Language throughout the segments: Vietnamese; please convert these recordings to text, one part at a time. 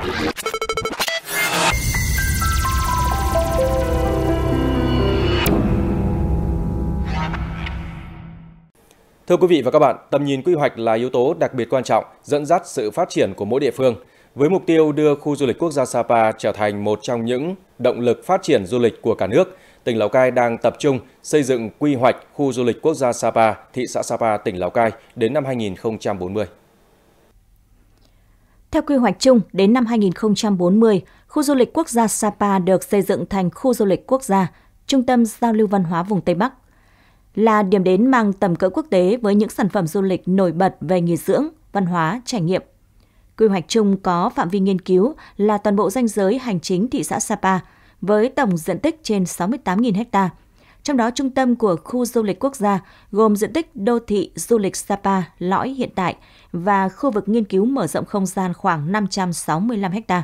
Thưa quý vị và các bạn, tầm nhìn quy hoạch là yếu tố đặc biệt quan trọng dẫn dắt sự phát triển của mỗi địa phương. Với mục tiêu đưa khu du lịch quốc gia Sapa trở thành một trong những động lực phát triển du lịch của cả nước, tỉnh Lào Cai đang tập trung xây dựng quy hoạch khu du lịch quốc gia Sapa, thị xã Sapa, tỉnh Lào Cai đến năm 2040. Theo quy hoạch chung, đến năm 2040, khu du lịch quốc gia Sapa được xây dựng thành khu du lịch quốc gia, trung tâm giao lưu văn hóa vùng Tây Bắc, là điểm đến mang tầm cỡ quốc tế với những sản phẩm du lịch nổi bật về nghỉ dưỡng, văn hóa, trải nghiệm. Quy hoạch chung có phạm vi nghiên cứu là toàn bộ ranh giới hành chính thị xã Sapa với tổng diện tích trên 68.000 ha. Trong đó, trung tâm của khu du lịch quốc gia gồm diện tích đô thị du lịch Sapa lõi hiện tại và khu vực nghiên cứu mở rộng không gian khoảng 565 ha.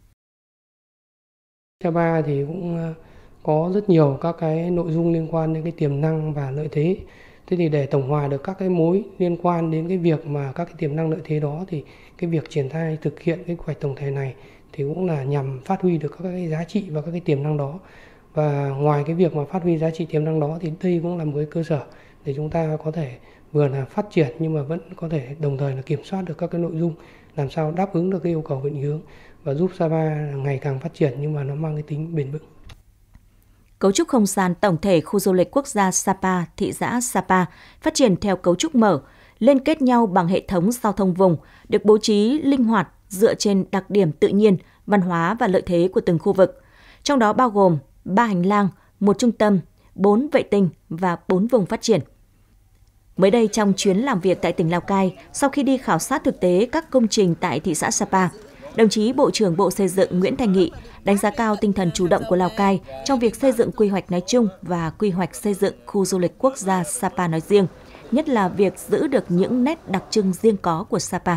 Sapa thì cũng có rất nhiều các cái nội dung liên quan đến cái tiềm năng và lợi thế. Thế thì để tổng hòa được các cái mối liên quan đến cái việc mà các cái tiềm năng lợi thế đó thì cái việc triển khai thực hiện cái quy hoạch tổng thể này thì cũng là nhằm phát huy được các cái giá trị và các cái tiềm năng đó. Và ngoài cái việc mà phát huy giá trị tiềm năng đó thì đây cũng là một cái cơ sở để chúng ta có thể vừa là phát triển nhưng mà vẫn có thể đồng thời là kiểm soát được các cái nội dung làm sao đáp ứng được cái yêu cầu định hướng và giúp Sapa ngày càng phát triển nhưng mà nó mang cái tính bền vững. Cấu trúc không gian tổng thể khu du lịch quốc gia Sapa, thị xã Sapa phát triển theo cấu trúc mở, liên kết nhau bằng hệ thống giao thông vùng, được bố trí linh hoạt dựa trên đặc điểm tự nhiên, văn hóa và lợi thế của từng khu vực. Trong đó bao gồm 3 hành lang, 1 trung tâm, 4 vệ tinh và 4 vùng phát triển. Mới đây trong chuyến làm việc tại tỉnh Lào Cai, sau khi đi khảo sát thực tế các công trình tại thị xã Sapa, đồng chí Bộ trưởng Bộ Xây dựng Nguyễn Thanh Nghị đánh giá cao tinh thần chủ động của Lào Cai trong việc xây dựng quy hoạch nói chung và quy hoạch xây dựng khu du lịch quốc gia Sapa nói riêng, nhất là việc giữ được những nét đặc trưng riêng có của Sapa.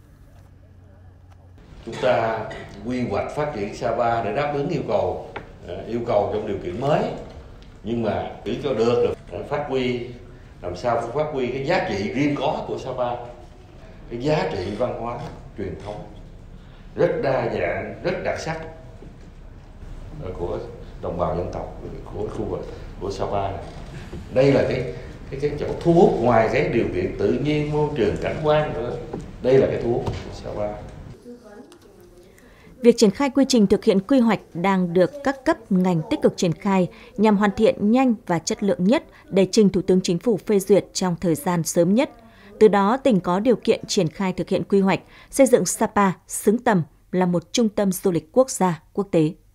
Chúng ta quy hoạch phát triển Sapa để đáp ứng yêu cầu trong điều kiện mới, nhưng mà để cho được phát huy, làm sao phát huy cái giá trị riêng có của Sapa, cái giá trị văn hóa truyền thống rất đa dạng, rất đặc sắc của đồng bào dân tộc của khu vực của Sapa này. Đây là cái chỗ thu hút, ngoài cái điều kiện tự nhiên, môi trường, cảnh quan nữa. Đây là cái thu hút của Sapa. Việc triển khai quy trình thực hiện quy hoạch đang được các cấp ngành tích cực triển khai nhằm hoàn thiện nhanh và chất lượng nhất để trình Thủ tướng Chính phủ phê duyệt trong thời gian sớm nhất. Từ đó, tỉnh có điều kiện triển khai thực hiện quy hoạch, xây dựng Sapa xứng tầm là một trung tâm du lịch quốc gia, quốc tế.